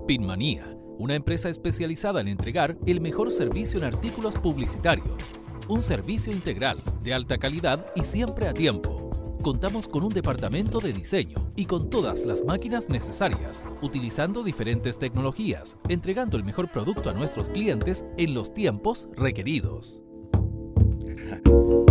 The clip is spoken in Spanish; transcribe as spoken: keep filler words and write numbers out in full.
Pinmanía, una empresa especializada en entregar el mejor servicio en artículos publicitarios. Un servicio integral, de alta calidad y siempre a tiempo. Contamos con un departamento de diseño y con todas las máquinas necesarias, utilizando diferentes tecnologías, entregando el mejor producto a nuestros clientes en los tiempos requeridos.